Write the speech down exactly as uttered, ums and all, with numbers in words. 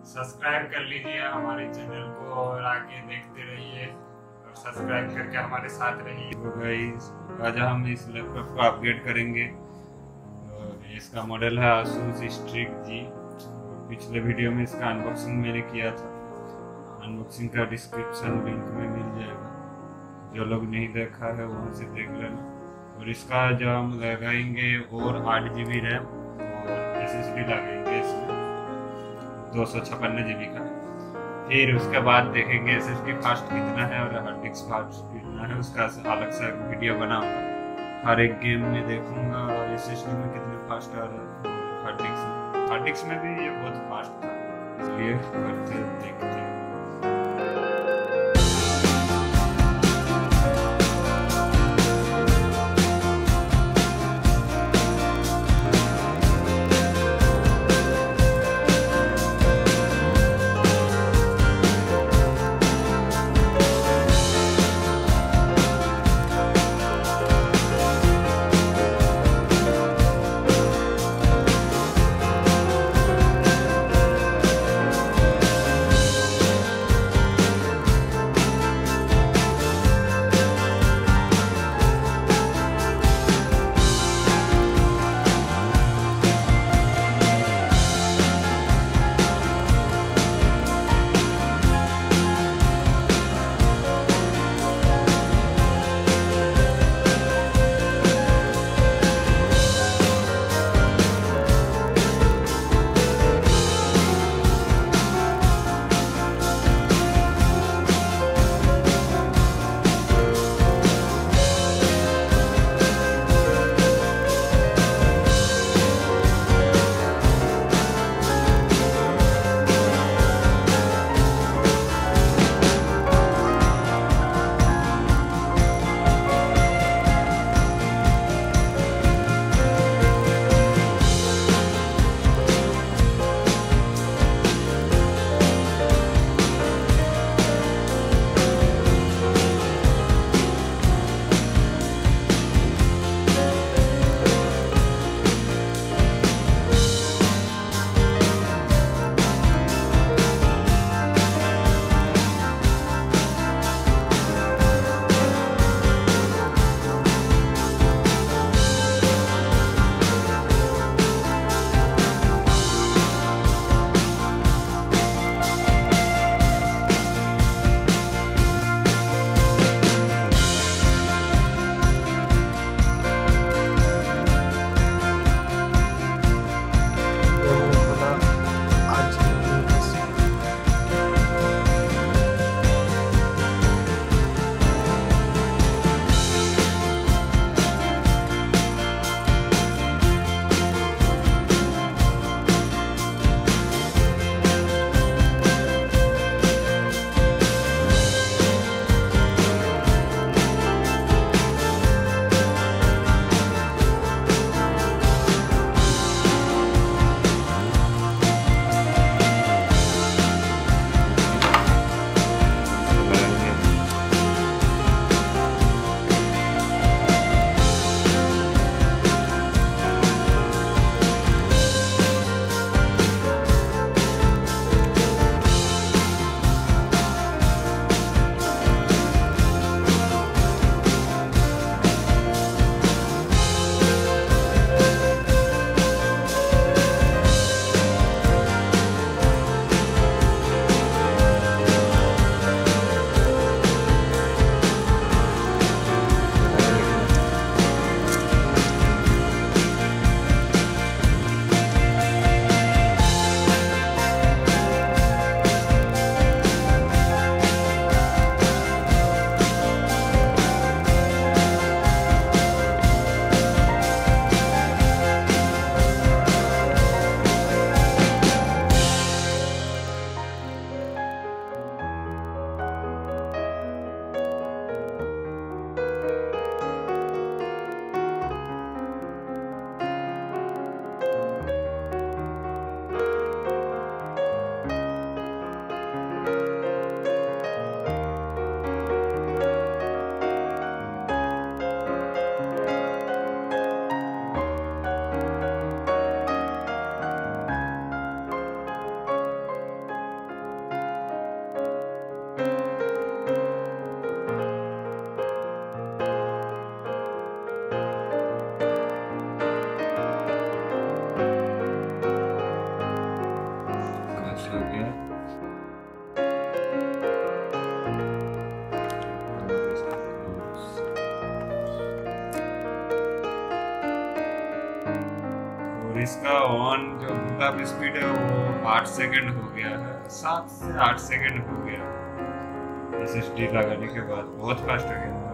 Subscribe कर लीजिए हमारे चैनल को और आगे देखते रहिए और सब्सक्राइब करके हमारे साथ रहिए। तो गाइस आज हम इस लैपटॉप को अपग्रेड करेंगे। और इसका मॉडल है Asus Strix जी। पिछले वीडियो में इसका अनबॉक्सिंग मैंने किया था, अनबॉक्सिंग का डिस्क्रिप्शन लिंक में मिल जाएगा, जो लोग नहीं देखा है वहाँ से देख लेना। और इसका जो हम लगाएंगे और आठ जी बी रैम और एस एस डी लगाएंगे इसमें दो सौ छप्पन जी बी का। फिर उसके बाद देखेंगे एस एस डी फास्ट कितना है और हार्ड डिस्क फास्ट कितना है, उसका अलग से वीडियो बनाऊंगा। हर एक गेम में देखूंगा एस एस डी में कितने फास्ट आ रहे हैं, हार्ड डिस्क हार्ड डिस्क में भी ये बहुत फास्ट था, इसलिए करते देखते हैं। अब इसका ऑन जो बूटअप स्पीड है वो आठ सेकंड हो गया है, सात से आठ सेकंड हो गया एस एस डी लगाने के बाद, बहुत फास्ट हो गया।